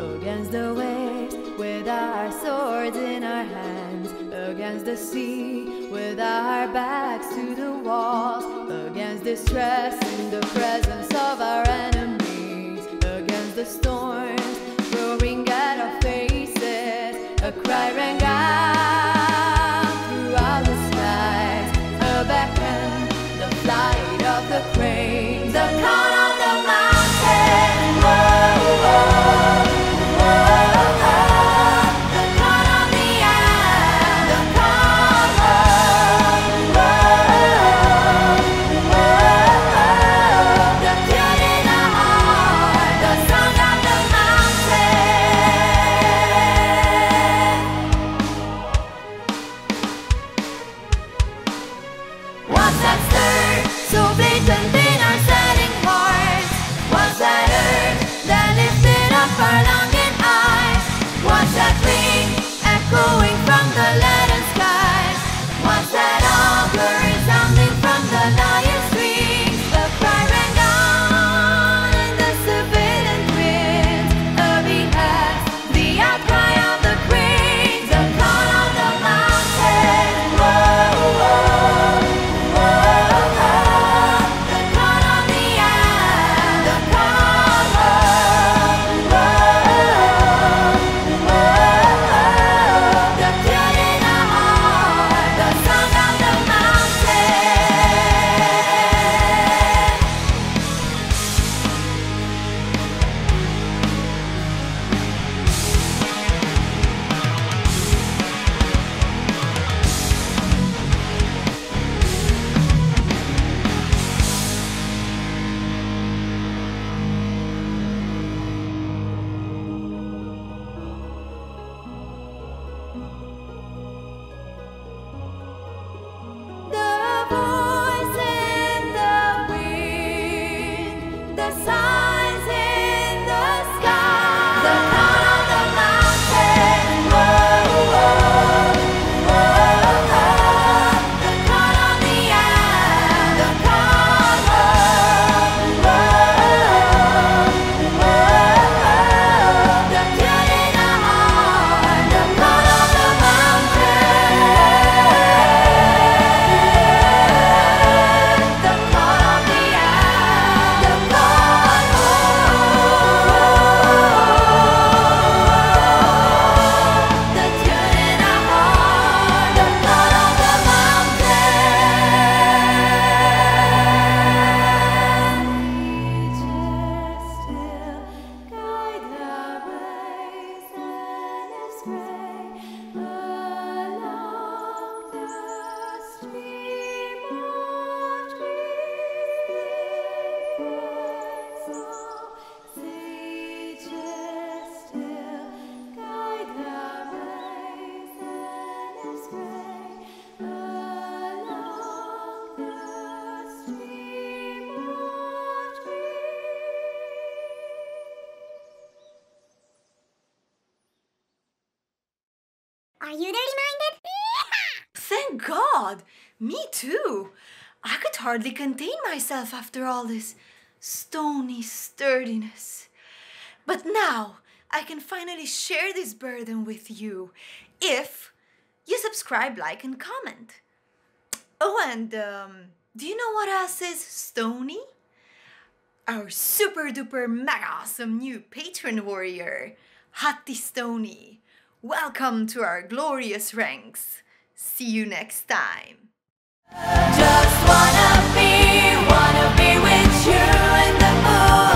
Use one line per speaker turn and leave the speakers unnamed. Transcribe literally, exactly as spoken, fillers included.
against the waves with our swords in our hands, against the sea with our backs to the walls, against distress in the presence of our enemies, against the storms roaring at our faces. A cry rang out throughout the skies, a beckon, the flight of the cranes, the call of the mountain. Whoa, whoa, whoa, whoa. The call of the air, the call of, whoa, whoa, whoa. The tune in the heart, the song of the mountain. What's that stir so blatant in our setting hearts? What's that urge that lifted up our longing eyes? What's that ring echoing from the leaden skies? What's that augur resounding from the lion's strings? The cry rang on in the surveillant winds, a behest, the outcry of the cranes, the call of the mountain. Whoa, whoa, whoa, whoa. The call of the air, the call of, whoa, whoa, whoa. The tune in the heart, the song of the mountain. The voice in the wind, the signs in the sky, the call of the mountain. Whoa, whoa, whoa, whoa. The call of the air, the call of, whoa, whoa, whoa. The tune in the heart, the call of the mountain. The call of the air, the call, the tune in the heart, the call of the mountain. Just still guide our ways and astray along the stream of dreams. Say just still guide our ways and astray along the stream of dreams.
Are you dirty-minded?
Thank God! Me too! I could hardly contain myself after all this stony sturdiness. But now I can finally share this burden with you if you subscribe, like, and comment. Oh, and um, do you know what else is stony? Our super duper mega awesome new patron warrior, Hatti Stony. Welcome to our glorious ranks. See you next time.
Just wanna be, wanna be with you in the moon.